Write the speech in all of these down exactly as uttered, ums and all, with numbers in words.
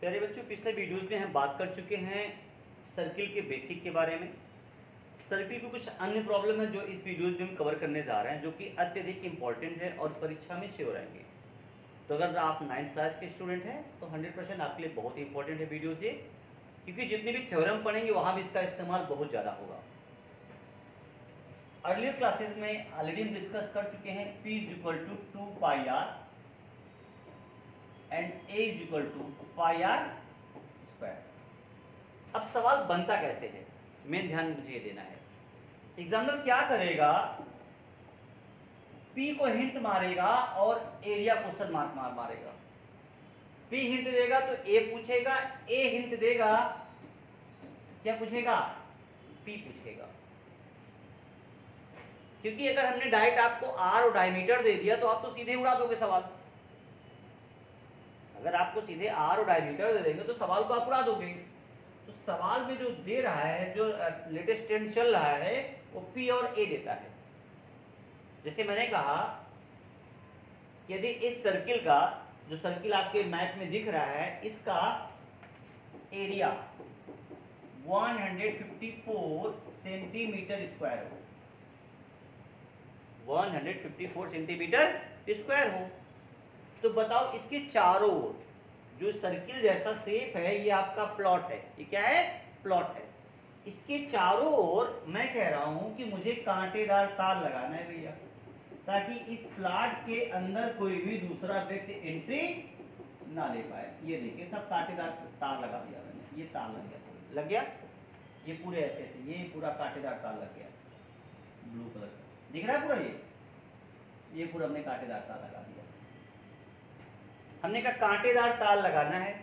प्यारे बच्चों, पिछले वीडियोस में हम बात कर चुके हैं सर्किल के बेसिक के बारे में। सर्किल की कुछ अन्य प्रॉब्लम है जो इस वीडियोस में हम कवर करने जा रहे हैं, जो कि अत्यधिक इंपॉर्टेंट है और परीक्षा में श्योर आएंगे। तो अगर आप नाइन्थ क्लास के स्टूडेंट हैं तो हंड्रेड परसेंट आपके लिए बहुत ही इंपॉर्टेंट है वीडियोज ये, क्योंकि जितने भी थ्योरम पढ़ेंगे वहाँ भी इसका इस्तेमाल बहुत ज़्यादा होगा। अर्लियर क्लासेस में ऑलरेडी हम डिस्कस कर चुके हैं P is equal to two pi r and A is equal to pi r square. अब सवाल बनता कैसे है, मेन ध्यान मुझे देना है। एग्जाम्पल क्या करेगा, P को हिंट मारेगा और एरिया क्वेश्चन मार्क मार मारेगा। P हिंट देगा तो A पूछेगा, A हिंट देगा क्या पूछेगा, P पूछेगा। क्योंकि अगर हमने डायरेक्ट आपको R और डायमीटर दे दिया तो आप तो सीधे उड़ा दोगे सवाल। अगर आपको सीधे R और डायमीटर दे देंगे तो सवाल को आप उड़ा दोगे। तो सवाल में जो दे रहा है, जो लेटेस्ट ट्रेंड चल रहा है, वो P और A देता है। जैसे मैंने कहा कि यदि इस सर्किल का, जो सर्किल आपके मैप में दिख रहा है, इसका एरिया एक सौ चौवन सेंटीमीटर स्क्वायर हो, एक सौ चौवन सेंटीमीटर स्क्वायर हो, तो बताओ इसके चारों ओर जो सर्किल जैसा शेप है, ये आपका प्लॉट है। ये क्या है, प्लॉट है। इसके चारों ओर मैं कह रहा हूं कि मुझे कांटेदार तार लगाना है भैया, ताकि इस प्लॉट के अंदर कोई भी दूसरा व्यक्ति एंट्री ना ले पाए। ये देखिए, सब कांटेदार तार लगा दिया मैंने। ये तार लग गया, लग गया ये पूरे ऐसे से, ये पूरा कांटेदार तार लग गया, ब्लू कलर का दिख रहा है पूरा। ये ये पूरा हमने कांटेदार तार लगा दिया। हमने कहा कांटेदार तार लगाना है,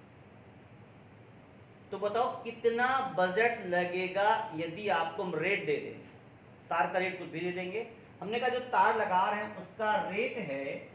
तो बताओ कितना बजट लगेगा यदि आपको हम रेट दे दें। तार का रेट कुछ भी दे देंगे। हमने कहा जो तार लगा रहे हैं उसका रेट है एक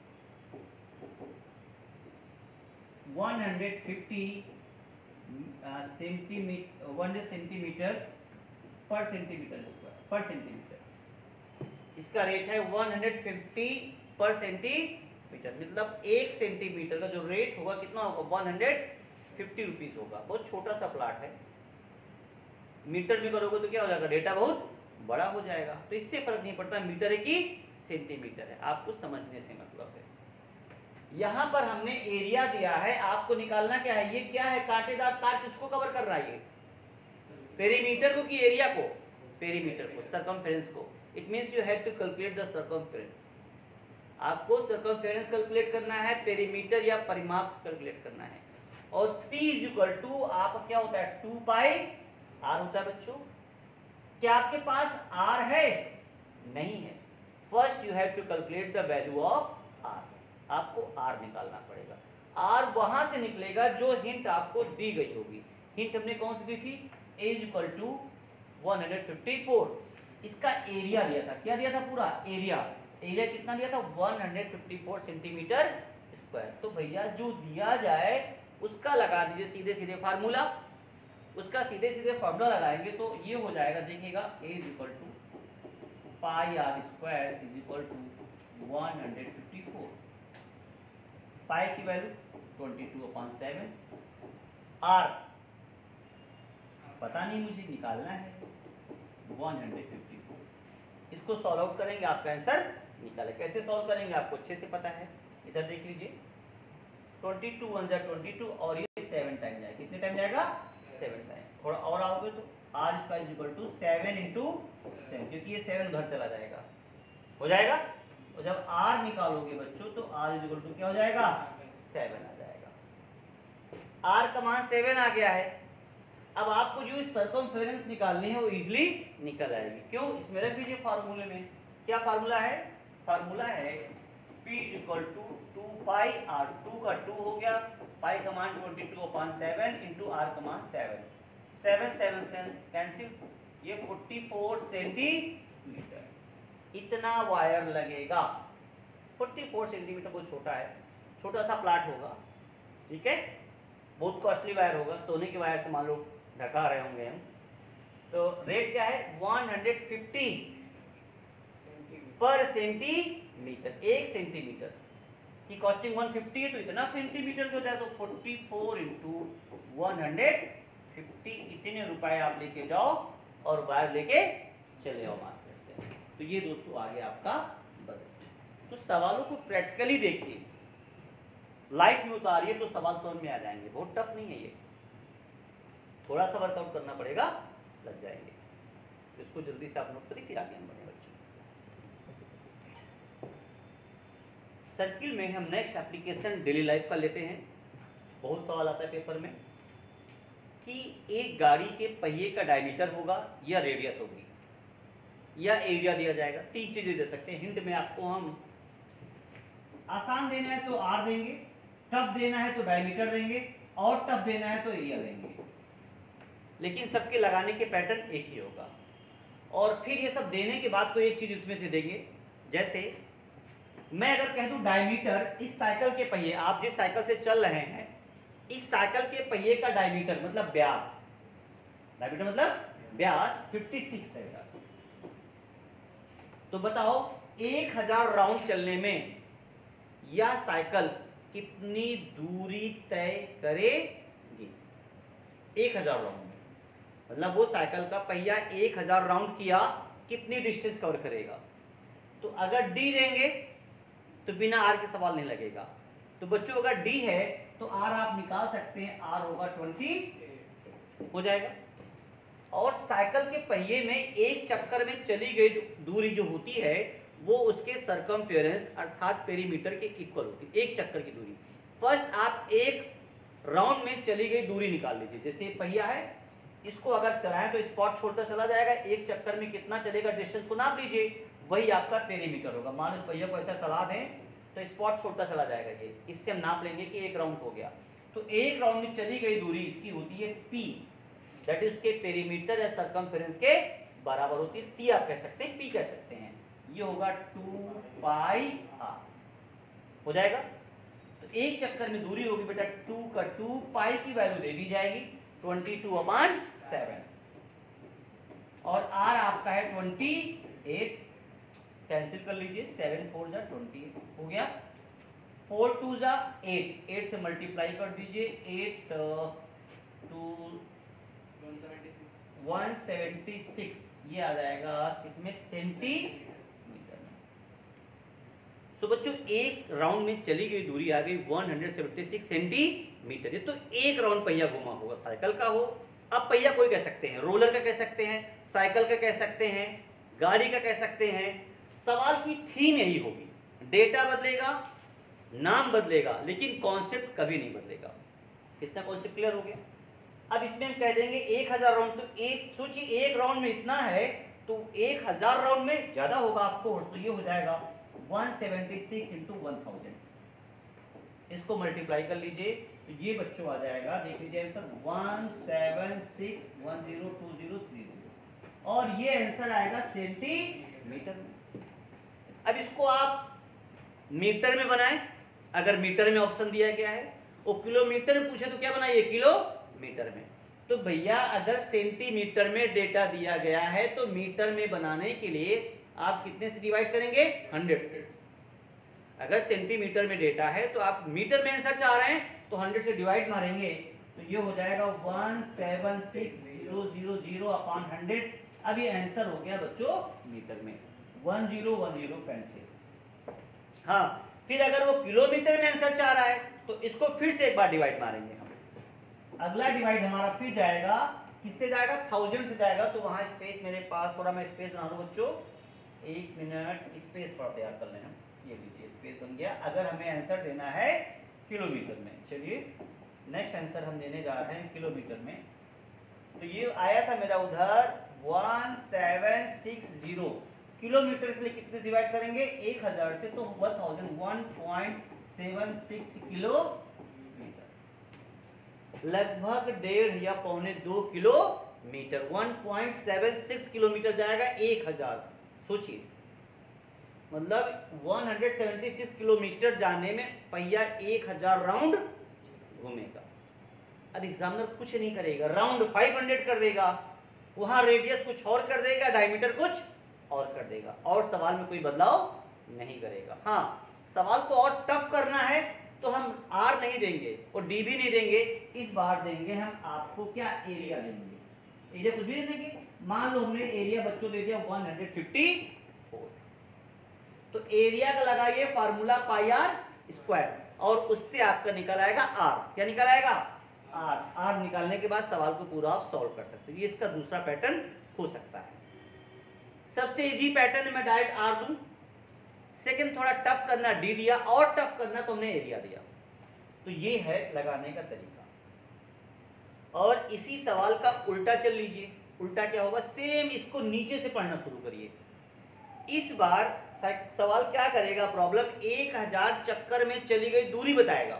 सौ पचास सेंटीमीटर वन सेंटीमीटर पर सेंटीमीटर स्क्वायर पर सेंटीमीटर। इसका रेट है एक सौ पचास पर सेंटीमीटर, मतलब एक सेंटीमीटर का जो रेट होगा कितना होगा, एक सौ पचास रुपीस होगा। बहुत छोटा सा प्लाट है। मीटर में करोगे तो क्या हो जाएगा, डेटा बहुत बड़ा हो जाएगा। तो इससे फर्क नहीं पड़ता मीटर है कि सेंटीमीटर है, आपको समझने से मतलब है। यहां पर हमने एरिया दिया है, आपको निकालना क्या है, ये क्या है, कांटेदार तार किसको कवर कर रहा है, ये पेरीमीटर को कि एरिया को, पेरीमीटर को, सर्कमफेरेंस को। It means you have to calculate the circumference. आपको सर्कमफेरेंस कैलकुलेट करना है, पेरीमीटर या परिमाप कैलकुलेट करना है। और P इज इक्वल टू आप क्या होता है, टू पाई आर होता है बच्चों। क्या आपके पास R है, नहीं है। First you have to calculate the value of R। आपको R निकालना पड़ेगा। R वहां से निकलेगा जो हिंट आपको दी गई होगी। हिंट हमने कौन सी दी थी, A is equal to one fifty four. इसका एरिया दिया था, क्या दिया था, पूरा एरिया। एरिया कितना दिया था, एक सौ चौवन सेंटीमीटर स्क्वायर। तो भैया जो दिया जाए उसका लगा दीजिए सीधे सीधे फार्मूला। उसका सीधे सीधे फार्मूला लगाएंगे तो ये हो जाएगा, देखिएगा, A is equal to pi r square is equal to one fifty four. Pi की value twenty two upon seven. R पता नहीं, मुझे निकालना है वन फिफ्टी फोर। इसको सॉल्व आउट करेंगे, आपका आंसर निकाले। कैसे सॉल्व करेंगे आपको अच्छे से पता है। इधर देख लीजिए, ट्वेंटी टू वन जा ट्वेंटी टू और ये सेवन टाइम जाएगा। कितने टाइम जाएगा, सेवन टाइम। थोड़ा और आओगे तो r square is equal to seven into seven, क्योंकि ये सेवन उधर चला जाएगा, हो जाएगा। और जब आर निकालोगे बच्चों तो आर इज इक्वल टू क्या हो जाएगा, सेवन आ जाएगा। आर का मान सेवन आ गया है। अब आपको जो सर्कमफेरेंस निकालनी है वो इजीली निकल आएगी। क्यों, इसमें रख दीजिए फार्मूले में। क्या फार्मूला है, फार्मूला है P is equal to two pi r. Two का टू हो गया, पाई का मान twenty two upon seven into r का मान सेवन। सेवन सेवन से कैंसिल, ये फोर्टी फोर सेंटीमीटर इतना वायर लगेगा। फोर्टी फोर सेंटीमीटर बहुत छोटा है, छोटा सा प्लाट होगा, ठीक है। बहुत कॉस्टली वायर होगा, सोने के वायर से मान लो ढका रहे होंगे हम। तो रेट क्या है, एक सौ पचास पर सेंटीमीटर, एक सेंटीमीटर। कि कॉस्टिंग वन फिफ्टी है तो इतना सेंटीमीटर हो जाए, तो forty four into one hundred fifty इतने रुपए आप लेके जाओ और वायर लेके चले आओ मार्केट से। तो ये दोस्तों आ गया आपका बजट। तो सवालों को प्रैक्टिकली देखिए, लाइफ में उतारिए तो सवाल समझ में आ जाएंगे, बहुत टफ नहीं है ये, थोड़ा सा वर्कआउट करना पड़ेगा, लग जाएंगे। इसको जल्दी से आप नोट करिए, फिर आगे हम बढ़े बच्चों। सर्किल में हम नेक्स्ट एप्लीकेशन डेली लाइफ का लेते हैं। बहुत सवाल आता है पेपर में कि एक गाड़ी के पहिए का डायमीटर होगा या रेडियस होगी या एरिया दिया जाएगा। तीन चीजें दे सकते हैं हिंट में आपको। हम आसान देना है तो आर देंगे, टफ देना है तो डायमीटर देंगे, और टफ देना है तो एरिया देंगे, लेकिन सबके लगाने के पैटर्न एक ही होगा। और फिर ये सब देने के बाद तो एक चीज इसमें से देंगे। जैसे मैं अगर कह दूं डायमीटर, इस साइकिल के पहिए, आप जिस साइकिल से चल रहे हैं, इस साइकिल के पहिए का डायमीटर मतलब व्यास, डायमीटर मतलब व्यास छप्पन है। तो बताओ एक हज़ार राउंड चलने में यह साइकिल कितनी दूरी तय करेगी? एक हज़ार राउंड में, मतलब वो साइकिल का पहिया एक हज़ार राउंड किया, कितनी डिस्टेंस कवर करेगा? तो अगर डी देंगे तो बिना आर के सवाल नहीं लगेगा। तो बच्चों अगर डी है तो आर आप निकाल सकते हैं, आर होगा ट्वेंटी हो जाएगा। और साइकिल के पहिए में एक चक्कर में चली गई दूरी जो होती है वो उसके सरकमफेरेंस अर्थात पेरीमीटर के इक्वल होती है, एक चक्कर की दूरी। फर्स्ट आप एक राउंड में चली गई दूरी निकाल लीजिए। जैसे पहिया है, इसको अगर चलाएं तो स्पॉट छोड़ता चला जाएगा, एक चक्कर में कितना चलेगा डिस्टेंस को नाप लीजिए, वही आपका पेरीमीटर होगा। मान लो पहिया को ऐसा चला दें तो स्पॉट छोड़ता चला जाएगा, ये इससे हम नाप लेंगे कि एक राउंड हो गया। तो एक राउंड में चली गई दूरी इसकी होती है पी, दैट इज उसके पेरीमीटर या सरकमफेरेंस के बराबर होती है। सी आप कह सकते हैं, पी कह सकते हैं, ये होगा टू पाई आर हो जाएगा। तो एक चक्कर में दूरी होगी बेटा टू का टू पाई की वैल्यू दे दी जाएगी ट्वेंटी टू अपॉन सेवन, और आर आपका है ट्वेंटी एट, कैंसिल कर लीजिए, सेवन फोर जा ट्वेंटी एट हो गया, फोर टू जा एट, एट से मल्टीप्लाई कर दीजिए, eight two one seventy six, ये आ जाएगा इसमें सेंटीमीटर में। तो बच्चों एक राउंड में चली गई दूरी आ गई वन सेवेंटी सिक्स सेंटीमीटर। ये तो एक राउंड पहिया घुमा होगा, साइकिल का हो। अब पहिया कोई कह सकते हैं, रोलर का कह सकते हैं, साइकिल का कह सकते हैं, गाड़ी का कह सकते हैं। सवाल की थीम यही होगी, डेटा बदलेगा, नाम बदलेगा, लेकिन कॉन्सेप्ट कभी नहीं बदलेगा। कितना कॉन्सेप्ट क्लियर हो गया? अब इसमें हम कह देंगे एक हजार राउंड, तो एक सोचिए एक राउंड में इतना है तो एक हजार राउंड में ज्यादा होगा आपको, तो ये हो जाएगा one seventy six into one thousand. इसको मल्टीप्लाई कर लीजिए तो ये बच्चों आ जाएगा, देख लीजिए answer one seven six one zero two zero three zero, और ये आंसर आएगा सेंटीमीटर में। अब इसको आप मीटर में बनाएं, अगर मीटर में ऑप्शन दिया गया है, वो किलोमीटर में पूछे तो क्या बनाइए, किलोमीटर में। तो भैया अगर सेंटीमीटर में डेटा दिया गया है तो मीटर में बनाने के लिए आप कितने से डिवाइड करेंगे, हंड्रेड से। अगर सेंटीमीटर में डेटा है तो आप मीटर में आंसर चाह रहे हैं तो हंड्रेड से डिवाइड मारेंगे, तो ये हो जाएगा one seven six zero zero zero upon hundred. अब ये आंसर हो गया बच्चों मीटर में, one zero one zero pencil. हाँ, फिर अगर वो किलोमीटर में आंसर चाह रहा है तो इसको फिर से एक बार डिवाइड मारेंगे हम। अगला डिवाइड हमारा फिर जाएगा, किससे जाएगा, थाउजेंड से जाएगा। तो वहां स्पेस मेरे पास, थोड़ा मैं स्पेस बना दूं बच्चों, एक मिनट स्पेस पर तैयार कर लें हम। ये लीजिए स्पेस बन गया। अगर हमें आंसर देना है किलोमीटर में, चलिए नेक्स्ट आंसर हम देने जा रहे हैं किलोमीटर में। तो ये आया था मेरा उधर one seven six zero, kilometre के लिए कितने डिवाइड करेंगे, एक हजार से, तो one thousand one point seven six kilometre, लगभग डेढ़ या पौने दो किलोमीटर। One point seven six kilometre जाएगा एक हजार। सोचिए मतलब एक सौ छिहत्तर किलोमीटर जाने में पहिया एक हजार राउंड घूमेगा। अब एग्जामिनर कुछ नहीं करेगा, राउंड पाँच सौ कर देगा, वहां रेडियस कुछ और कर देगा, डायमीटर कुछ और कर देगा, और सवाल में कोई बदलाव नहीं करेगा। हाँ, सवाल को और टफ करना है तो हम आर नहीं देंगे और डी भी नहीं देंगे, इस बार देंगे हम आपको क्या, एरिया देंगे। एरिया कुछ भी दे देंगे। मान लो हमने एरिया बच्चों दे दिया वन हंड्रेड फिफ्टी फोर, तो एरिया का लगाइए फार्मूला पाई आर स्क्वायर और उससे आपका निकल आएगा आर। क्या निकल आएगा? आर। आर निकालने के बाद सवाल को पूरा आप सॉल्व कर सकते हो। ये इसका दूसरा पैटर्न हो सकता है। सबसे इजी पैटर्न मैं डायरेक्ट आर दूं, सेकंड थोड़ा टफ करना डी दिया, और टफ करना तो हमने एरिया दिया। तो ये है लगाने का तरीका। और इसी सवाल का उल्टा चल लीजिए। उल्टा क्या होगा? सेम इसको नीचे से पढ़ना शुरू करिए। इस बार सवाल क्या करेगा? प्रॉब्लम एक हजार चक्कर में चली गई दूरी बताएगा।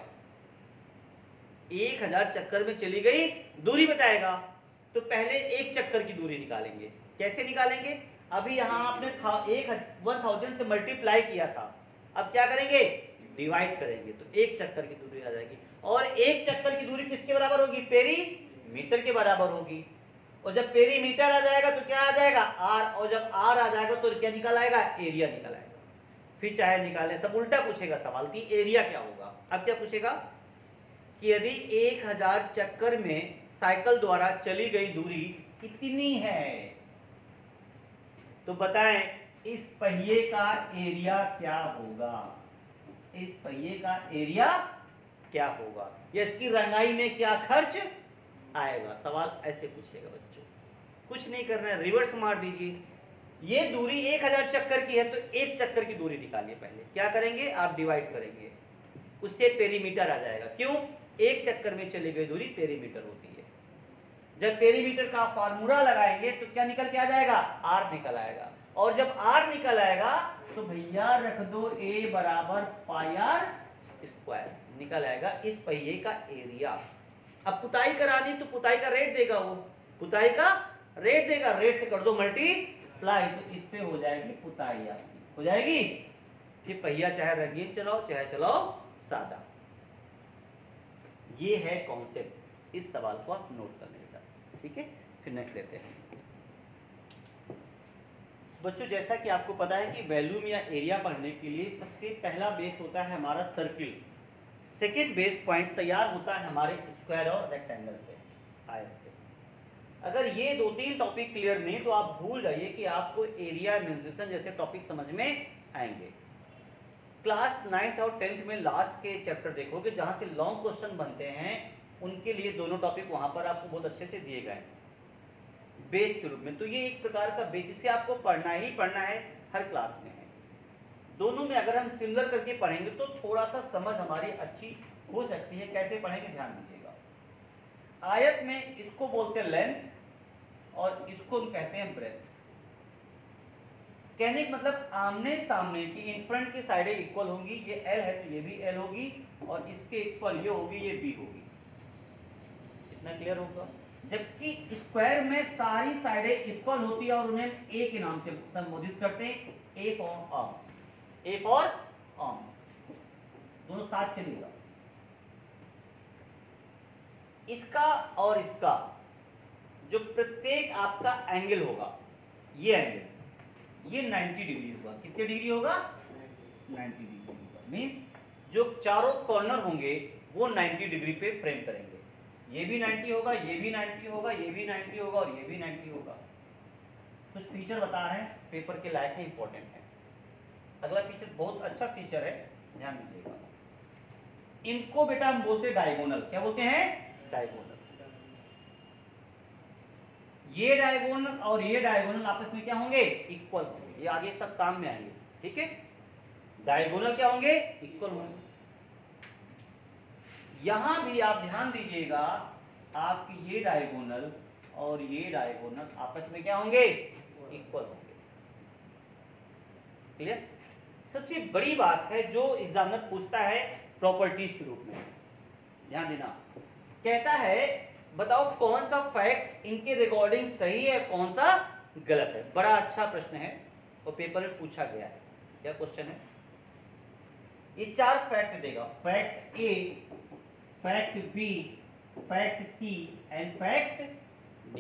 एक हजार चक्कर में चली गई दूरी बताएगा। तो पहले एक चक्कर की दूरी निकालेंगे। कैसे निकालेंगे? अभी यहां आपने एक वन थाउजेंड से मल्टीप्लाई किया था, अब क्या करेंगे? डिवाइड करेंगे, तो एक चक्कर की दूरी आ जाएगी। और एक चक्कर की दूरी किसके बराबर होगी? पेरीमीटर के बराबर होगी। और जब पेरीमीटर आ जाएगा तो क्या आ जाएगा? आर। और जब आर आ जाएगा तो क्या निकल आएगा? एरिया निकल आएगा। फिर चाहे निकालें, तब उल्टा पूछेगा सवाल कि एरिया क्या होगा। अब क्या पूछेगा कि यदि एक हजार चक्कर में साइकिल द्वारा चली गई दूरी कितनी है, तो बताएं इस पहिए का एरिया क्या होगा? इस पहिए का एरिया क्या होगा, या इसकी रंगाई में क्या खर्च आएगा? सवाल ऐसे पूछेगा बच्चों। कुछ नहीं करना है, रिवर्स मार दीजिए। ये दूरी एक हजार चक्कर की है तो एक चक्कर की दूरी निकालिए। पहले क्या करेंगे? आप डिवाइड करेंगे, उससे पेरीमीटर आ जाएगा। क्यों? एक चक्कर में चली गई दूरी पेरीमीटर होती है। जब पेरीमीटर का फार्मूला लगाएंगे तो क्या निकल के आ जाएगा? आर निकल आएगा। और जब आर निकल आएगा तो भैया रख दो ए बराबर पाई आर स्क्वायर, निकल आएगा इस पहिए का एरिया। अब पुताई करानी तो पुताई का रेट देगा, वो पुताई का रेट देगा, रेट से कर दो मल्टीप्लाई, तो इस पे हो जाएगी पुताई आपकी, हो जाएगी। कि पहिया चाहे रंगीन चलाओ चाहे चलाओ सादा। ये है कॉन्सेप्ट, इस सवाल को आप नोट कर लेगा। ठीक है, फिर नेक्स्ट लेते हैं बच्चों। जैसा कि आपको पता है कि वॉल्यूम या एरिया पढ़ने के लिए सबसे पहला बेस होता है हमारा सर्किल, सेकेंड बेस पॉइंट तैयार होता है हमारे स्क्वायर और रेक्टेंगल से, आयत से। अगर ये दो तीन टॉपिक क्लियर नहीं तो आप भूल जाइए कि आपको एरिया मेंसुरेशन जैसे टॉपिक समझ में आएंगे। क्लास नाइन्थ और टेंथ में लास्ट के चैप्टर देखोगे जहां से लॉन्ग क्वेश्चन बनते हैं, उनके लिए दोनों टॉपिक वहां पर आपको बहुत अच्छे से दिए गए बेस के रूप में। तो ये एक प्रकार का बेसिस से आपको पढ़ना ही पढ़ना है, हर क्लास में है। दोनों में अगर हम सिमिलर करके पढ़ेंगे तो थोड़ा सा समझ हमारी अच्छी हो सकती है। कैसे पढ़ेंगे ध्यान दीजिएगा। आयत में इसको बोलते हैं लेंथ और इसको हम कहते हैं ब्रेथ। कहने का मतलब आमने सामने की इन फ्रंट की साइडें इक्वल होंगी। ये एल है तो ये भी एल होगी, और इसके इक्वल ये होगी, ये बी होगी। इतना क्लियर होगा। जबकि स्क्वायर में सारी साइडें इक्वल होती है और उन्हें ए के नाम से संबोधित करते हैं, A for arms, A for arms, दोनों साथ चलेगा। इसका और इसका जो प्रत्येक आपका एंगल होगा, ये एंगल ये नब्बे डिग्री होगा। कितने डिग्री होगा? नब्बे डिग्री होगा। मींस जो चारों कॉर्नर होंगे वो नब्बे डिग्री पे फ्रेम करेंगे। ये भी नब्बे होगा, ये भी नब्बे होगा, ये भी नब्बे होगा और ये भी नब्बे होगा। कुछ फीचर बता रहे हैं, पेपर के लायक है, इंपॉर्टेंट है। अगला फीचर बहुत अच्छा फीचर है, ध्यान दीजिएगा। इनको बेटा हम बोलते हैं डायगोनल। क्या बोलते हैं? डायगोनल। ये डायगोनल और ये डायगोनल आपस में क्या होंगे? इक्वल होंगे। ये आगे सब काम में आएंगे। ठीक है, डायगोनल क्या होंगे? इक्वल होंगे। यहां भी आप ध्यान दीजिएगा, आपकी ये डायगोनल और ये डायगोनल आपस में क्या होंगे? इक्वल होंगे। क्लियर? सबसे बड़ी बात है जो एग्जामिनर पूछता है प्रॉपर्टीज के रूप में, ध्यान देना। कहता है बताओ कौन सा फैक्ट इनके रिकॉर्डिंग सही है, कौन सा गलत है। बड़ा अच्छा प्रश्न है और पेपर में पूछा गया है। क्या क्वेश्चन है? ये चार फैक्ट देगा, fact A, fact B, fact C and fact D.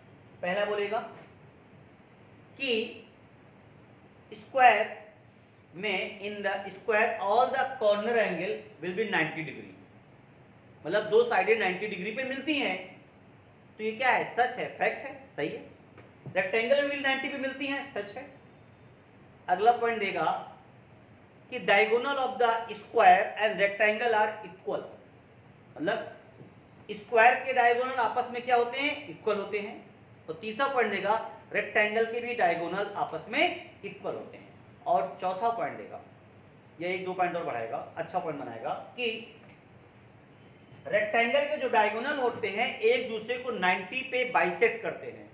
पहला बोलेगा कि स्क्वायर में in the square all the corner angle will be ninety degree, मतलब दो साइडें नाइंटी डिग्री पे मिलती हैं। तो ये क्या है? सच है, फैक्ट है, सही है। रेक्टेंगल में भी नाइंटी पे मिलती हैं, सच है। अगला पॉइंट देगा कि diagonal of the square and rectangle are equal, मतलब स्क्वायर के डायगोनल आपस में क्या होते हैं? इक्वल होते हैं। तो तीसरा पॉइंट देगा रेक्टेंगल के भी डायगोनल आपस में इक्वल होते हैं। और चौथा पॉइंट देगा, ये एक दो पॉइंट और बढ़ाएगा, अच्छा पॉइंट बनाएगा कि रेक्टेंगल के जो डायगोनल होते हैं एक दूसरे को नाइंटी पे बाइसेक्ट करते हैं।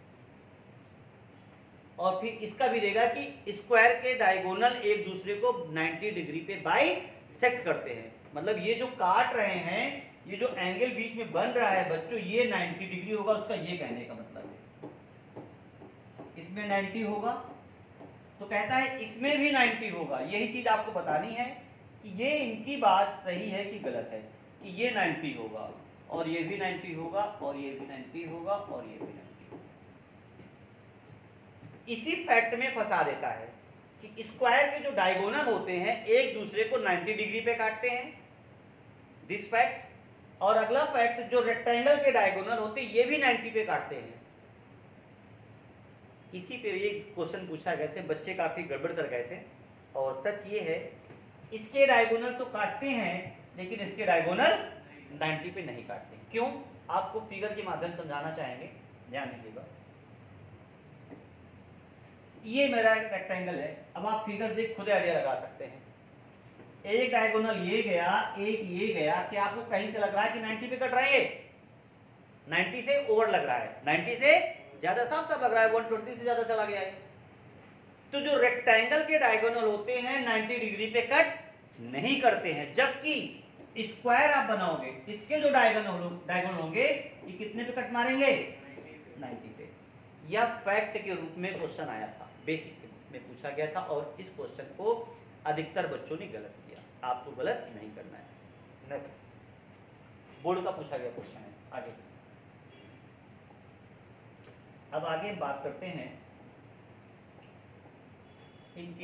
और फिर इसका भी देगा कि स्क्वायर के डायगोनल एक दूसरे को नाइंटी डिग्री पे बाइसेक्ट करते हैं। मतलब ये जो काट रहे हैं, ये जो एंगल बीच में बन रहा है बच्चों, ये नाइंटी डिग्री होगा, उसका ये कहने का मतलब है। इसमें नाइंटी होगा तो कहता है इसमें भी नाइंटी होगा। यही चीज आपको बतानी है कि ये इनकी बात सही है कि गलत है, कि ये नाइंटी होगा और ये भी नाइंटी होगा और ये भी नाइंटी होगा और ये भी नाइंटी होगा। इसी फैक्ट में फंसा देता है कि स्क्वायर के जो डायगोनल होते हैं एक दूसरे को नाइंटी डिग्री पे काटते हैं, दिस फैक्ट। और अगला फैक्ट, जो रेक्टेंगल के डायगोनल होते हैं ये भी नाइंटी पे काटते हैं। इसी पे ये क्वेश्चन पूछा गया थे, बच्चे काफी गड़बड़ कर गए थे। और सच ये है इसके डायगोनल तो काटते हैं लेकिन इसके डायगोनल नाइंटी पे नहीं काटते। क्यों? आपको फिगर के माध्यम समझाना चाहेंगे, ध्यान दीजिएगा। ये मेरा एक रेक्टेंगल है, अब आप फिगर देख खुद आइडिया लगा सकते हैं। एक डायगोनल ये गया, एक ये गया, क्या आपको कहीं से लग रहा है कि नाइंटी पे कट रहा है? ये नाइंटी से ओवर लग रहा है, नाइंटी से ज्यादा साफ साफ लग रहा है, वन ट्वेंटी से ज्यादा चला गया है। तो जो रेक्टेंगल के डायगोनल होते हैं नाइंटी डिग्री पे कट नहीं करते हैं, जबकि स्क्वायर आप बनाओगे, इसके जो डायगोनल डायगोनल होंगे ये कितने पे कट मारेंगे? नाइंटी पे। यह फैक्ट के रूप में क्वेश्चन आया था, बेसिक में पूछा गया था, और इस क्वेश्चन को अधिकतर बच्चों ने गलत किया। आपको गलत नहीं करना है, बोर्ड का पूछा गया क्वेश्चन है। आगे अब आगे बात करते हैं इनके,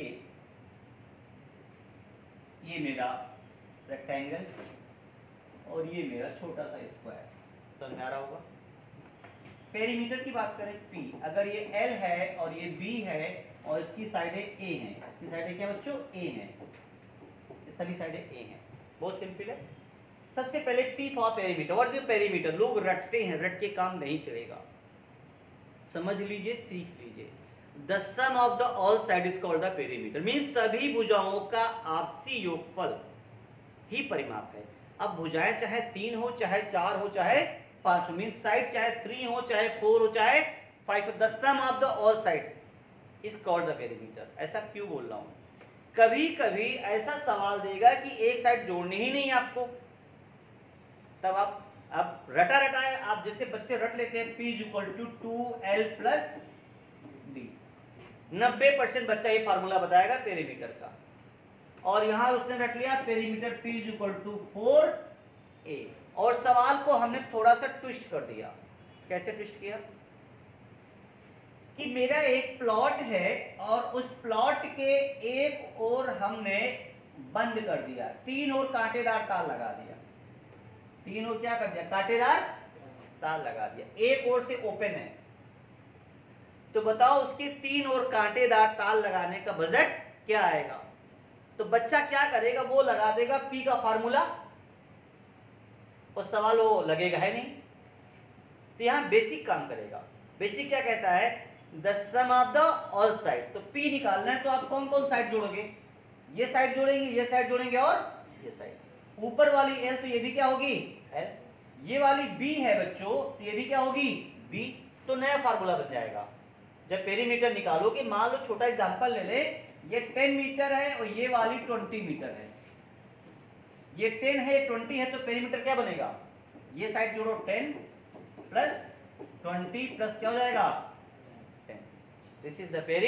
ये मेरा रेक्टेंगल और ये मेरा छोटा सा स्क्वायर, समझ में आ रहा होगा। पेरीमीटर की बात करें P, अगर ये L है और ये B है और इसकी साइडें A हैं, इसकी साइडें क्या बच्चों? A हैं, सभी साइडें A हैं। बहुत सिंपल है। सबसे पहले P for perimeter. What is perimeter? लोग रटते हैं, रट के काम नहीं चलेगा, समझ लीजिए, सीख लीजिए। The sum of the all side is called the perimeter, means सभी भुजाओं का आपसी योगफल ही परिमाप है। अब भुजाएं चाहे तीन हो, चाहे चार हो, चाहे पांच हो, मीन्स साइड चाहे थ्री हो, चाहे फोर हो, चाहे फाइव हो, the sum of the all sides is called the perimeter. ऐसा क्यों बोल रहा हूं? कभी कभी ऐसा सवाल देगा कि एक साइड जोड़नी ही नहीं आपको, तब आप अब रटा रटा है, आप जैसे बच्चे रट लेते हैं P is equal to two L plus D. नब्बे परसेंट बच्चा ये फार्मूला बताएगा पेरीमीटर का, और यहां उसने रट लिया perimeter P is equal to four A. और सवाल को हमने थोड़ा सा ट्विस्ट कर दिया। कैसे ट्विस्ट किया? कि मेरा एक प्लॉट है और उस प्लॉट के एक ओर हमने बंद कर दिया, तीन ओर कांटेदार तार लगा दिया, तीन ओर क्या कर दिया? कांटेदार तार लगा दिया, एक ओर से ओपन है। तो बताओ उसके तीन ओर कांटेदार तार लगाने का बजट क्या आएगा? तो बच्चा क्या करेगा? वो लगा देगा P का फार्मूला, और सवाल वो लगेगा है नहीं। तो यहां बेसिक काम करेगा। बेसिक क्या कहता है? The sum of the all side. तो P निकालना है तो आप कौन कौन साइड जोड़ोगे? ये साइड जोड़ेंगे, ये साइड जोड़ेंगे और ये साइड। ऊपर वाली L तो ये भी क्या होगी? L। ये वाली B है बच्चों, तो ये भी क्या होगी? B। तो नया फार्मूला बन जाएगा। जब पेरीमीटर निकालोगे, मान लो छोटा एग्जांपल ले ले, ये टेन मीटर है और ये वाली ट्वेंटी मीटर है। ये टेन है, ये ट्वेंटी है, तो पेरीमीटर क्या बनेगा? ये साइड जोड़ो, टेन प्लस ट्वेंटी प्लस क्या हो जाएगा? Ten. This is the peri.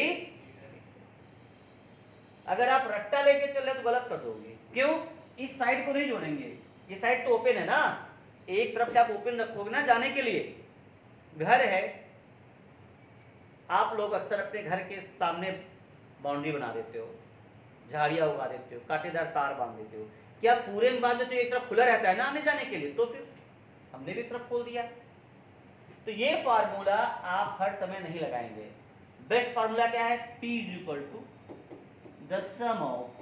अगर आप रट्टा लेके चल रहे तो गलत कर दोगे। क्यों? इस साइड को नहीं जोड़ेंगे, ये साइड तो ओपन है ना, एक तरफ से आप ओपन रखोगे ना जाने के लिए। घर है, आप लोग अक्सर अपने घर के सामने बाउंड्री बना देते हो, झाड़ियाँ उगा देते हो, कांटेदार तार बांध देते हो, क्या पूरे में बांध देते हो, एक तरफ खुला रहता है ना आने जाने के लिए, तो फिर हमने भी तरफ खोल दिया। तो ये फार्मूला आप हर समय नहीं लगाएंगे। बेस्ट फार्मूला क्या है, P is equal to the sum of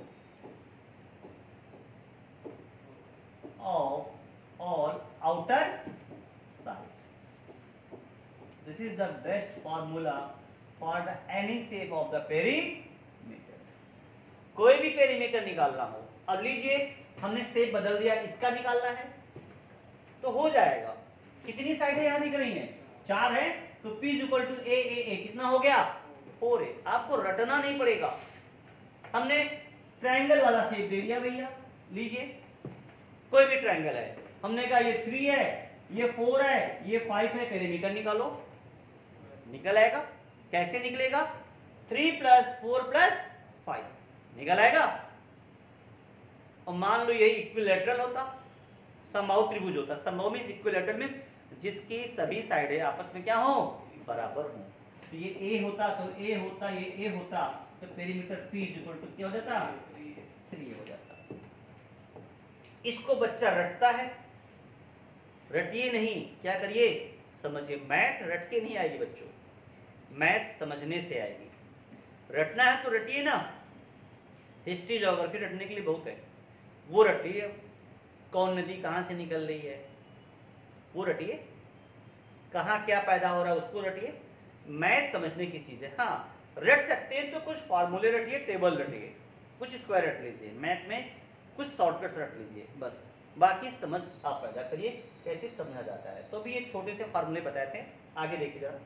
of all outer side. This is the best formula for the any shape of the perimeter. कोई भी पेरीमीटर निकालना हो, अब लीजिए हमने शेप बदल दिया, इसका निकालना है तो हो जाएगा। कितनी साइडें यहां दिख रही हैं, चार है, तो P is equal to A A A कितना हो गया, फोर ए। आपको रटना नहीं पड़ेगा, हमने ट्रायंगल वाला शेप दे दिया भैया। लीजिए कोई भी ट्रायंगल है, हमने कहा ये थ्री है, ये फोर है, ये फाइव है, पेरीमीटर निकालो। निकल आएगा। कैसे निकलेगा, three plus four plus five निकल आएगा। और मान लो यही इक्विलैटरल होता, समबाहु त्रिभुज होता। समबाहु मींस इक्विलैटरल मींस जिसकी सभी साइडें आपस में क्या हो, बराबर हो। तो ये ए होता तो ए होता, ये ए होता तो perimeter P is equal to क्या हो जाता, थ्री हो जाता। इसको बच्चा रटता है, रटिए नहीं, क्या करिए, समझिए। मैथ रट के नहीं आएगी बच्चों, मैथ समझने से आएगी। रटना है तो रटिए ना, हिस्ट्री ज्योग्राफी रटने के लिए बहुत है, वो रटिए। कौन नदी कहाँ से निकल रही है वो रटिए, कहाँ क्या पैदा हो रहा है उसको रटिए। मैथ समझने की चीज है। हाँ रट सकते हैं तो कुछ फार्मूले रटिए, टेबल रटिए, कुछ स्क्वायर रट लीजिए, मैथ में कुछ शॉर्टकट्स रट लीजिए, बस। बाकी समझ आप पैदा करिए कैसे समझा जाता है। तो भी ये छोटे से फार्मूले बताए थे, आगे देखिए जरा।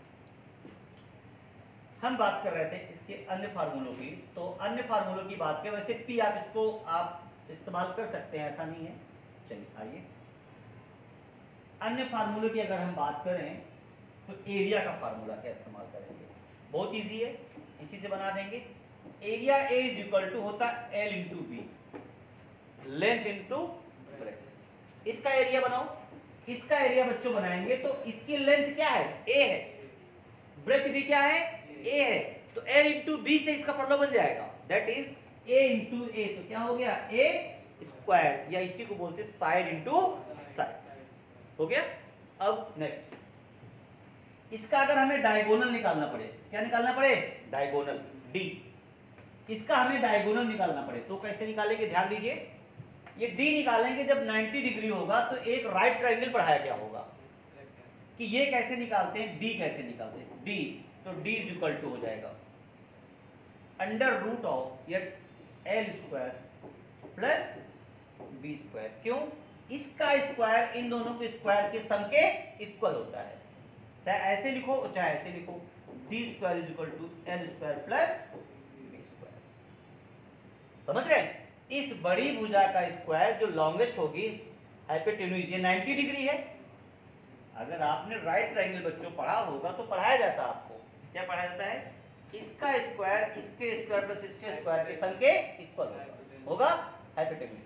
हम बात कर रहे थे इसके अन्य फार्मूलों की, तो अन्य फार्मूलों की बात करें, वैसे पी आप इसको आप इस्तेमाल कर सकते हैं, ऐसा नहीं है। चलिए आइए अन्य फार्मूलों की अगर हम बात करें तो एरिया का फार्मूला क्या इस्तेमाल करेंगे, बहुत इजी है, इसी से बना देंगे। Area A is equal to होता L into B, length into breadth. इसका एरिया बनाओ, इसका एरिया बच्चों बनाएंगे तो इसकी लेंथ क्या है, ए है, ब्रेथ भी क्या है, ए है, तो एल इंटू बी से इसका फॉर्मूला बन जाएगा, that is A into A. तो क्या हो गया, ए स्क्वायर, या इसी को बोलते हैं साइड इंटू साइड, हो गया। अब नेक्स्ट, इसका अगर हमें डायगोनल निकालना पड़े, क्या निकालना पड़े, डायगोनल डी। इसका हमें डायगोनल निकालना पड़े तो कैसे निकालेंगे, ध्यान दीजिए। ये डी निकालेंगे जब नब्बे डिग्री होगा तो एक राइट ट्रायंगल पढ़ाया गया होगा कि ये कैसे निकालते हैं, डी कैसे निकालते हैं, डी। तो डी इज इक्वल टू हो जाएगा अंडर रूट ऑफ ये L square plus B square. क्यों, इसका स्क्वायर इन दोनों के स्क्वायर के सम के इक्वल होता है, चाहे ऐसे लिखो चाहे ऐसे लिखो। D square is equal to L square plus B square. समझ रहे हैं, इस बड़ी भुजा का स्क्वायर जो लॉन्गेस्ट होगी, हाइपोटेन्यूज, ये नब्बे डिग्री है। अगर आपने राइट ट्रायंगल बच्चों पढ़ा होगा तो पढ़ाया जाता आपको, क्या पढ़ाया जाता है, इसका स्क्वायर इसके स्क्वायर प्लस इसके स्क्वायर के सम के इक्वल होगा, होगा हाइपोटेन्यूज।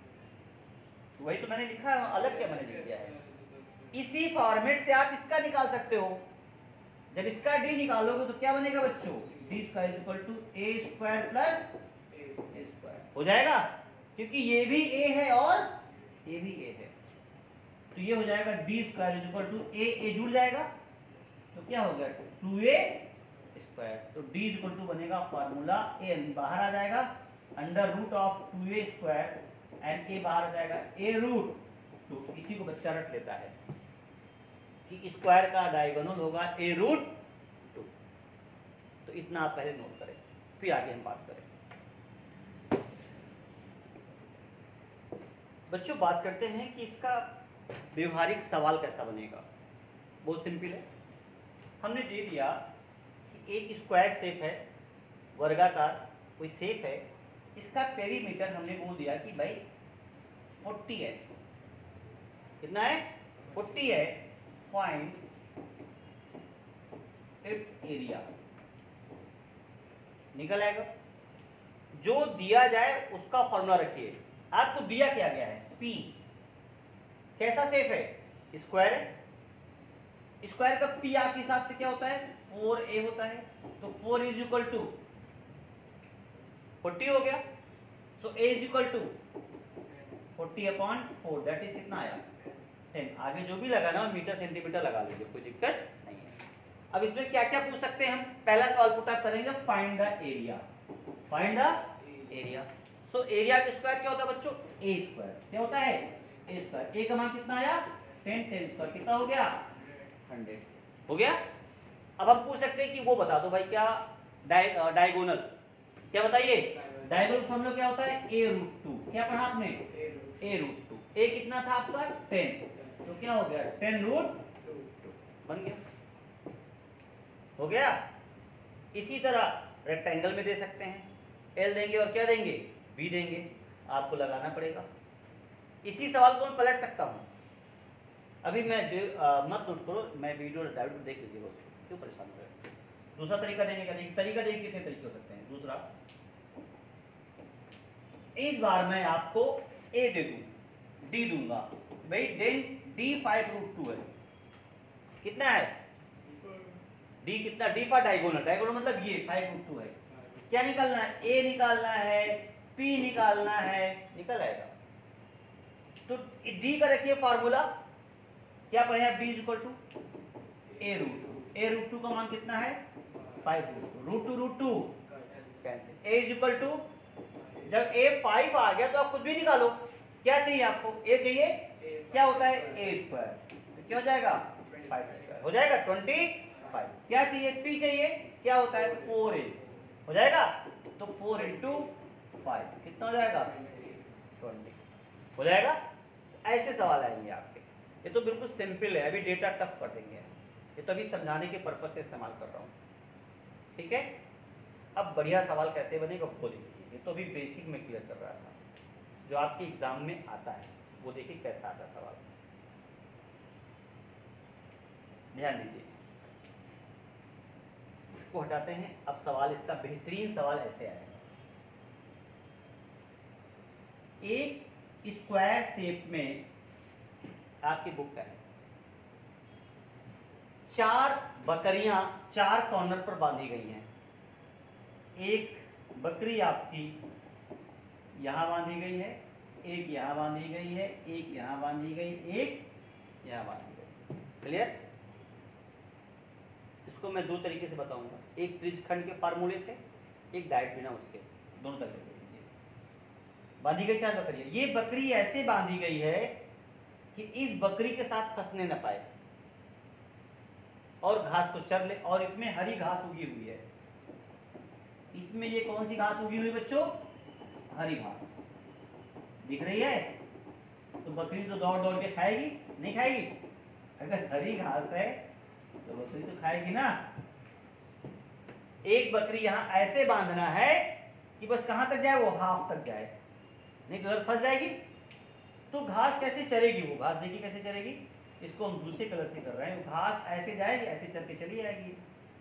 वही तो मैंने लिखा है, अलग क्या मैंने लिख दिया है। इसी फॉर्मेट से आप इसका निकाल सकते हो। जब इसका डी निकालोगे तो क्या बनेगा बच्चों, D square equal to A square plus A square हो जाएगा, क्योंकि ये भी ए है और ये भी ए है। तो ये हो जाएगा D square equal to A, A जुड़ जाएगा तो क्या हो गया, टू ए स्क्वायर। तो डी इक्वल टू बनेगा फॉर्मूला, ए बाहर आ जाएगा under root of two A square and A बाहर आ जाएगा ए रूट टू। इसी को बच्चा रट लेता है कि स्क्वायर का डायगोनल होगा ए रूट टू। तो इतना आप पहले नोट करें, फिर आगे हम बात करें। बच्चों बात करते हैं कि इसका व्यवहारिक सवाल कैसा बनेगा। बहुत सिंपल है, हमने दे दिया कि एक स्क्वायर शेप है, वर्गाकार कोई शेप है, इसका पेरीमीटर हमने बोल दिया कि भाई चालीस है। कितना है, चालीस है। फाइंड इट्स एरिया, निकल आएगा। जो दिया जाए उसका फॉर्मूला रखिए। आपको दिया क्या गया है, P। कैसा शेप है, स्क्वायर है। स्क्वायर का P आपके हिसाब से क्या होता है, फोर ए होता है। तो four is equal to forty हो गया। So A is equal to forty upon four, that is कितना आया टेन। आगे जो भी लगा ना मीटर सेंटीमीटर लगा लीजिए, कोई दिक्कत नहीं है। अब इसमें क्या क्या पूछ सकते हैं हम, पहला सवाल पुट अप करेंगे find the area, find the area. So area का स्क्वायर क्या होता है बच्चों, ए स्क्वायर। क्या होता है, ए स्क्वायर। ए का मान कितना आया टेन, टेन स्क्वायर कितना हो गया हंड्रेड हो गया। अब हम पूछ सकते हैं कि वो बता दो भाई क्या डायगोनल, क्या बताइए डायगोनल फॉर्मूला क्या होता है, ए रूट टू। क्या पढ़ा आपने, ए रूट टू। ए कितना था आपका टेन, तो क्या हो गया टेन रूट बन गया, हो गया। इसी तरह रेक्टेंगल में दे सकते हैं, एल देंगे और क्या देंगे बी देंगे, आपको लगाना पड़ेगा। इसी सवाल को मैं पलट सकता हूं, अभी मैं आ, मत नोट करो, मैं वीडियो डायरेक्ट देख लीजिए, क्यों परेशान हो रहे। दूसरा तरीका देने का, तरीका देखिए कितने तरीके हो सकते हैं। दूसरा, इस बार मैं आपको ए दे दूं, डी दूंगा भाई, then D five root two है, कितना है डी कितना, डी फॉर डायगोनल, डायगोनल मतलब ये फाइव रूट टू है। क्या निकालना है, ए निकालना है, पी निकालना है, निकल आएगा। तो डी का रखिए फार्मूला, क्या पढ़े आप, D is equal to A root two. A root two का मान कितना है five root two, root two root two cancel. A is equal to, जब ए फाइव आ गया तो आप कुछ भी निकालो, क्या चाहिए आपको, ए चाहिए, क्या होता है ए स्क्वायर, तो क्या हो जाएगा फाइव स्क्वायर हो जाएगा ट्वेंटी फाइव। क्या चाहिए, पी चाहिए, क्या होता है फोर ए हो जाएगा, तो फोर इंटू फाइव कितना हो जाएगा ट्वेंटी हो जाएगा। ऐसे सवाल आएंगे आपके, ये तो बिल्कुल सिंपल है, अभी डेटा टफ कर देंगे, ये तो अभी समझाने के पर्पज से इस्तेमाल कर रहा हूँ, ठीक है। अब बढ़िया सवाल कैसे बनेगा वो देखिए, ये तो अभी बेसिक में क्लियर कर रहा था, जो आपके एग्जाम में आता है वो देखिए कैसा आता है सवाल, ध्यान दीजिए। इसको हटाते हैं, अब सवाल इसका बेहतरीन सवाल ऐसे आएगा, एक स्क्वायर शेप में आपकी बुक का है, चार बकरियां चार कॉर्नर पर बांधी गई हैं। एक बकरी आपकी यहां बांधी गई है, एक यहां बांधी गई है, एक यहां बांधी गई, एक यहां बांधी गई। क्लियर? इसको मैं दो तरीके से बताऊंगा, एक त्रिज्यखंड के फार्मूले से, एक डायरेक्ट बिना उसके, दोनों तरीके से। बांधी गई चार बकरियां, ये बकरी ऐसे बांधी गई है कि इस बकरी के साथ फंसने न पाए और घास को चर ले, और इसमें हरी घास उगी हुई है। इसमें ये कौन सी घास उगी हुई बच्चों, हरी घास दिख रही है, तो बकरी तो दौड़ दौड़ के खाएगी, नहीं खाएगी? अगर हरी घास है तो बकरी तो खाएगी ना। एक बकरी यहां ऐसे बांधना है कि बस कहां तक जाए, वो हाफ तक जाए, नहीं तो अगर फंस जाएगी तो घास कैसे चरेगी, वो घास देखिए कैसे चरेगी, इसको हम दूसरे कलर से कर रहे हैं, वो घास ऐसे जाएगी, ऐसे चल के चली जाएगी,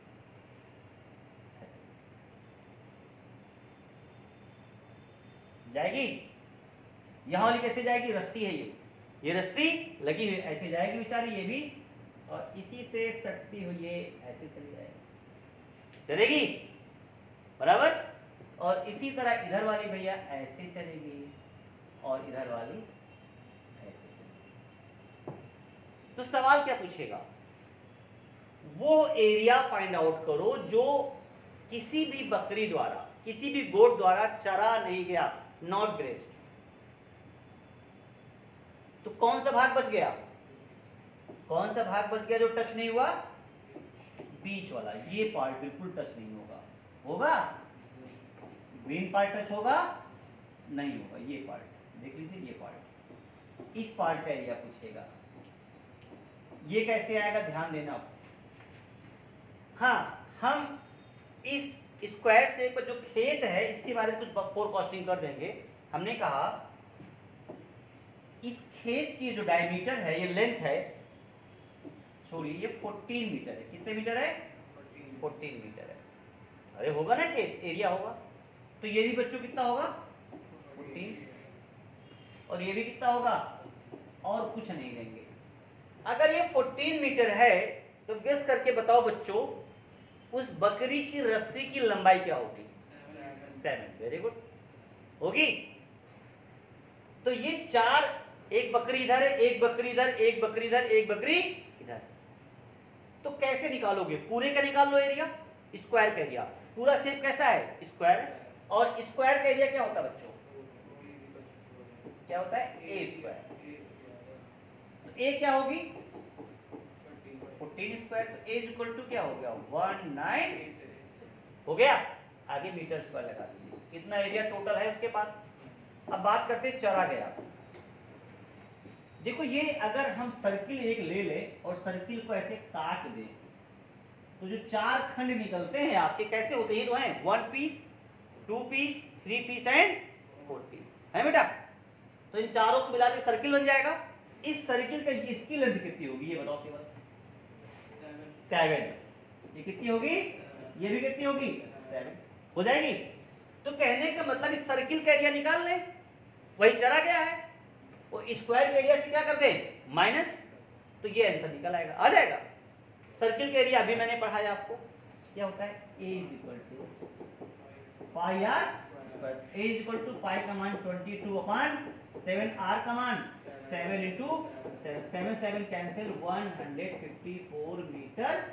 जाएगी। यहां वाली कैसे जाएगी, रस्सी है ये, ये रस्सी लगी हुई ऐसे जाएगी बेचारी ये भी, और इसी से सटती हुई ये ऐसे चली जाएगी, चलेगी बराबर। और इसी तरह इधर वाली भैया ऐसे चलेगी और इधर वाली ऐसे चलेगी। तो सवाल क्या पूछेगा, वो एरिया फाइंड आउट करो जो किसी भी बकरी द्वारा, किसी भी गोट द्वारा चरा नहीं गया, नॉट ग्रेस्ड। तो कौन सा भाग बच गया, कौन सा भाग बच गया जो टच नहीं हुआ, बीच वाला, ये पार्ट बिल्कुल टच नहीं होगा, होगा ग्रीन पार्ट टच होगा, नहीं होगा, ये पार्ट देख लीजिए, ये पार्ट, इस पार्ट का एरिया पूछेगा। ये कैसे आएगा ध्यान देना। हाँ, हम इस स्क्वायर शेप का जो खेत है इसके बारे में कुछ फोरकास्टिंग कर देंगे। हमने कहा इस खेत की जो डायमीटर है, ये लेंथ है, छोड़िए, ये फोर्टीन मीटर है। कितने मीटर है, फोर्टीन मीटर है। अरे होगा ना खेत, एरिया होगा, तो ये भी बच्चों कितना होगा फोर्टीन, और ये भी कितना होगा, और कुछ नहीं लेंगे। अगर ये फोर्टीन मीटर है तो गेस करके बताओ बच्चों, उस बकरी की रस्सी की लंबाई क्या होगी, सेवन। वेरी गुड, होगी। तो ये चार, एक बकरी इधर है, एक बकरी इधर, एक बकरी इधर, एक बकरी इधर। तो कैसे निकालोगे? पूरे का निकाल लो एरिया, स्क्वायर का एरिया। पूरा शेप कैसा है? स्क्वायर। और स्क्वायर का एरिया क्या होता है बच्चों? क्या होता है? A square. तो ए क्या होगी? Fourteen square. तो ए इक्वल टू क्या हो गया? वन नाइन हो गया। आगे मीटर स्क्वायर लगा दीजिए। कितना एरिया टोटल है उसके पास? अब बात करते हैं चरा गया। देखो ये अगर हम सर्किल एक ले लें और सर्किल को ऐसे काट दें तो जो चार खंड निकलते हैं आपके कैसे होते हैं? तो हैं one piece, two piece, three piece and four piece, है बेटा? तो इन चारों को मिला के सर्किल बन जाएगा। इस सर्किल का इसकी लेंथ कितनी होगी ये बताओ केवल? सेवन। ये कितनी होगी? ये भी कितनी होगी? सेवन हो जाएगी। तो कहने का मतलब इस सर्किल का एरिया निकाल लें, वही चरा गया है, वो स्क्वायर के एरिया से क्या कर दें? माइनस। तो ये आंसर निकल आएगा, आ जाएगा। सर्किल का एरिया अभी मैंने पढ़ाया आपको, क्या होता है? A is equal to pi r square. A is equal to pi का मान twenty two upon seven, r का मान seven into seven, seven cancel, one hundred fifty four metre.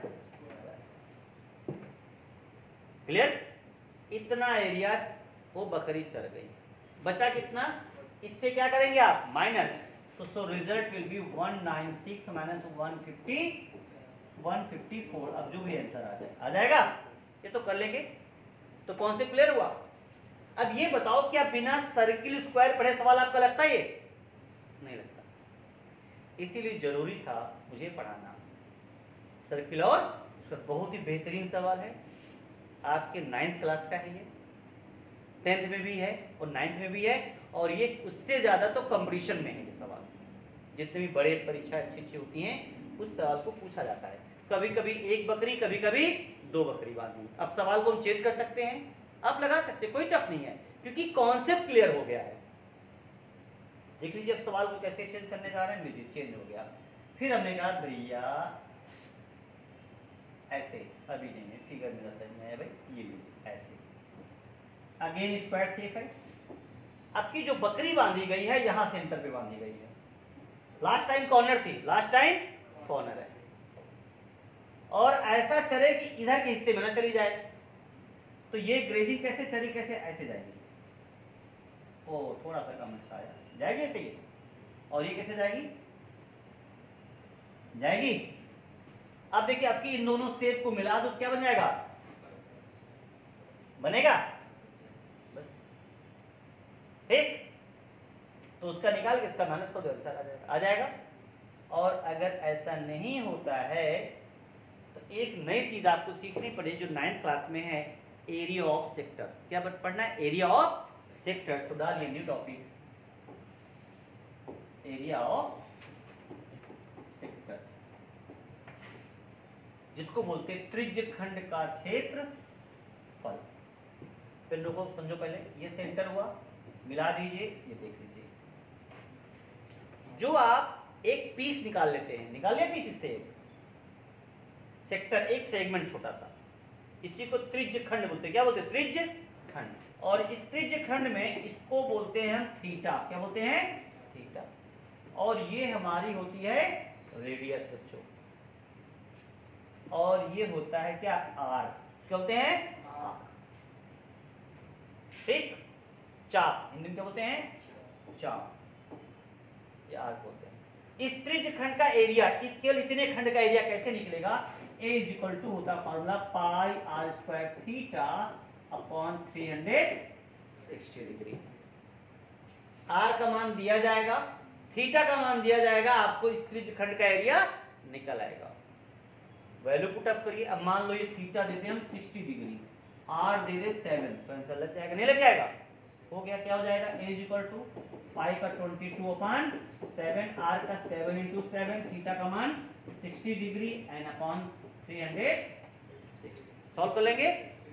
Clear? इतना एरिया वो बकरी चढ़ गई। बचा कितना? इससे क्या करेंगे आप? माइनस। तो so result will be one nine six minus one fifty, one fifty four. अब जो भी आंसर आ जाए आ जाएगा। ये तो कर लेंगे। तो कौन से क्लियर हुआ? अब ये बताओ क्या बिना सर्किल स्क्वायर पढ़े सवाल आपका लगता है? ये नहीं लगता, इसीलिए जरूरी था मुझे पढ़ाना सर्किल। और उसका बहुत ही बेहतरीन सवाल है, आपके नाइन्थ क्लास का है, ये टेंथ में भी है और नाइन्थ में भी है, और ये उससे ज्यादा तो कंपटीशन में है ये सवाल। जितने भी बड़े परीक्षा अच्छी अच्छी होती हैं उस सवाल को पूछा जाता है। कभी कभी एक बकरी, कभी कभी दो बकरी बांधी। अब सवाल को हम चेंज कर सकते हैं, आप लगा सकते हैं, कोई टफ नहीं है, क्योंकि कॉन्सेप्ट क्लियर हो गया है। देख लीजिए अब सवाल को कैसे चेंज करने जा रहे हैं। लीजिए चेंज हो गया। फिर हमने कहा भैया ऐसे, अभी नहीं है, फिगर मेरा समझ में आया भाई, ये लीजिए ऐसे। अगेन स्क्वायर शेप है। अब की जो बकरी बांधी गई है यहां सेंटर पे बांधी गई है। लास्ट टाइम कॉर्नर थी, लास्ट टाइम कॉर्नर है, और ऐसा चले कि इधर के हिस्से में ना चली जाए। तो ये ग्रेडिंग कैसे चली? कैसे? ऐसे जाएगी। ओ थोड़ा सा कम अच्छा आया, जाएगी ऐसे ही। और ये कैसे जाएगी? जाएगी। अब देखिए आपकी इन दोनों शेप को मिला दो, क्या बन जाएगा? बनेगा बस, ठीक। तो उसका निकाल के इसका माइनस कर दो, आंसर आ जाएगा, आ जाएगा। और अगर ऐसा नहीं होता है तो एक नई चीज आपको सीखनी पड़ेगी जो नाइन्थ क्लास में है, एरिया ऑफ सेक्टर। क्या पढ़ना है? Area of sector. तो डालिए new topic, area of sector, जिसको बोलते हैं त्रिज्य खंड का क्षेत्रफल। फिर लोगों समझो, पहले ये सेंटर हुआ, मिला दीजिए, ये देख लीजिए। जो आप एक पीस निकाल लेते हैं, निकाल लिया पीस, इससे सेक्टर, एक सेगमेंट छोटा सा, इसी को त्रिज्य खंड बोलते हैं। क्या बोलते हैं? त्रिज्य खंड। और इस त्रिज्य खंड में इसको बोलते हैं हम थीटा। क्या बोलते हैं? थीटा। और ये हमारी होती है रेडियस बच्चों, और ये होता है क्या? आर। क्या बोलते हैं? आर। ठीक। चाप, हिंदी में क्या बोलते हैं? चाप, ये आर बोलते हैं। इस त्रिज्य खंड का एरिया, इस केवल इतने खंड का एरिया कैसे निकलेगा? ए इज इक्वल टू होता है formula pi r square theta upon three hundred sixty degree. R का मान दिया जाएगा, थीटा का मान दिया जाएगा, आपको इस त्रिज्य खंड का एरिया निकल आएगा। वैल्यू पुट अप करिए। अब मान लो ये थीटा देते हैं हम सिक्सटी डिग्री, आर दे दे सेवन, तो आंसर लग जाएगा? नहीं लग जाएगा? हो गया। क्या हो जाएगा? A is equal to pi का twenty two upon seven, r का सेवन इंटू सेवन, थीटा का मान sixty degree and upon three hundred sixty. Solve कर लेंगे।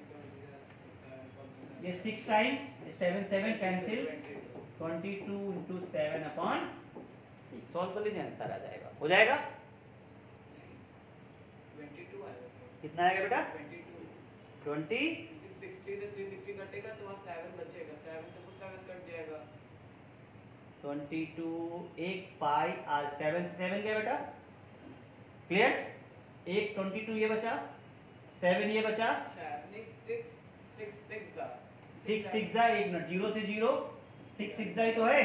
ये six time seven, seven cancel, twenty two into seven upon six. Solve कर लीजिए, answer आ जाएगा। हो जाएगा? कितना आएगा बेटा? ट्वेंटी सिक्सटी से थ्री सिक्सटी कटेगा तो वहाँ सेवन बचेगा, सेवन से वो सेवन कट जाएगा। ट्वेंटी टू एक पाई आज सेवन सेवन गया बेटा, क्लियर। एक ट्वेंटी टू ये बचा, सेवन ये बचा, सिक्स सिक्स सिक्स जा सिक्स सिक्स जा एक मिनट, जीरो से जीरो सिक्स सिक्स जा ही तो है।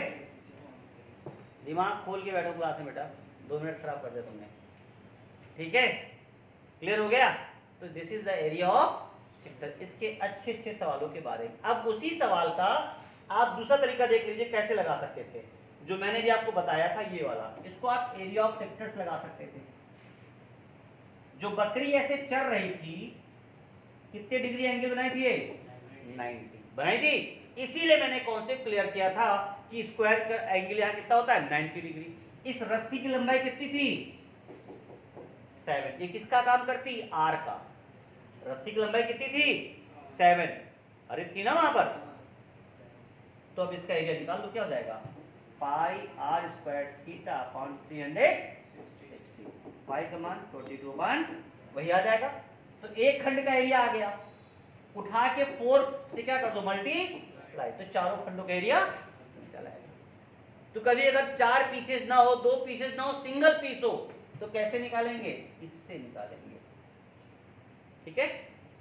दिमाग खोल के बैठो क्लास में बेटा, दो मिनट खराब कर दिया तुमने, ठीक है, क्लियर हो गया। तो this is the area of sector. इसके अच्छे अच्छे सवालों के बारे में, अब उसी सवाल का आप दूसरा तरीका देख लीजिए कैसे लगा सकते थे, जो मैंने भी आपको बताया था ये वाला। इसको आप एरिया ऑफ सेक्टर्स लगा सकते थे। जो बकरी ऐसे चल रही थी, कितने डिग्री एंगल बनाई थी ये? नाइन्टी बनाई थी। इसीलिए मैंने कॉन्सेप्ट क्लियर किया था कि स्क्वायर का एंगल यहाँ कितना होता है? Ninety degree. इस रस्सी की लंबाई कितनी थी? सेवन। ये किसका काम करती? आर का। रस्सी की लंबाई कितनी थी? सेवन। अरे थी ना वहां पर। तो अब इसका एरिया निकाल दो, क्या हो जाएगा? Pi r square theta upon three hundred sixty. Pi का मान ट्वेंटी टू वन वही आ जाएगा। तो एक खंड का एरिया आ गया, उठा के फोर से क्या कर दो? मल्टीप्लाई, तो चारों खंडों का एरिया निकल आएगा। तो कभी अगर चार पीसेस ना हो, दो पीसेस ना हो, सिंगल पीस हो, तो कैसे निकालेंगे? इससे निकालेंगे, ठीक है।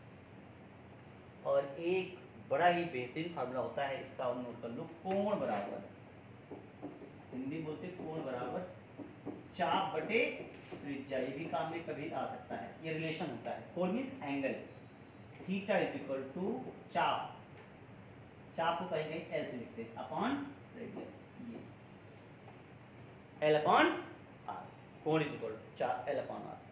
और एक बड़ा ही बेहतरीन फार्मूला होता है इसका, और नोट कर लो, कोण बराबर, हिंदी बोलते कोण बराबर चाप बटे त्रिज्या। ये भी काम में कभी आ सकता है, ये रिलेशन होता है। कोण means angle, theta is equal to चाप, चाप को कहीं कहीं एल से लिखते हैं, अपॉन रेडियस, ये एल अपॉन आर। कोण इज इक्वल टू चाप एल अपॉन आर।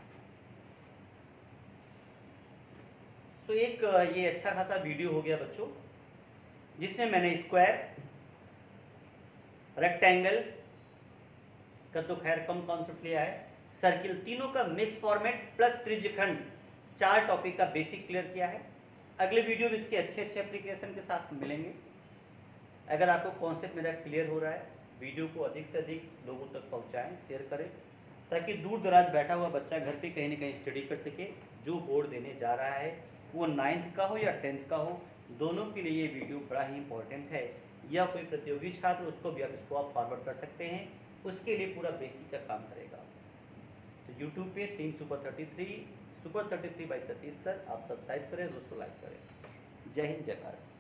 तो एक ये अच्छा खासा वीडियो हो गया बच्चों, जिसमें मैंने स्क्वायर, रेक्टेंगल का तो खैर कम कॉन्सेप्ट लिया है, सर्किल, तीनों का मिक्स फॉर्मेट प्लस त्रिज्यखंड, चार टॉपिक का बेसिक क्लियर किया है। अगले वीडियो में इसके अच्छे अच्छे एप्लीकेशन के साथ मिलेंगे। अगर आपको कॉन्सेप्ट मेरा क्लियर हो रहा है, वीडियो को अधिक से अधिक लोगों तक पहुंचाएं, शेयर करें, ताकि दूर दराज बैठा हुआ बच्चा घर पे कहीं ना कहीं स्टडी कर सके। जो बोर्ड देने जा रहा है वो नाइन्थ का हो या टेंथ का हो, दोनों के लिए ये वीडियो बड़ा ही इंपॉर्टेंट है। या कोई प्रतियोगी छात्र, उसको भी आप इसको आप फॉरवर्ड कर सकते हैं, उसके लिए पूरा बेसिक का काम करेगा। तो यूट्यूब पे team super thirty three super thirty three by Satish sir, आप सब्सक्राइब करें, दोस्तों लाइक करें। जय हिंद, जय भारत।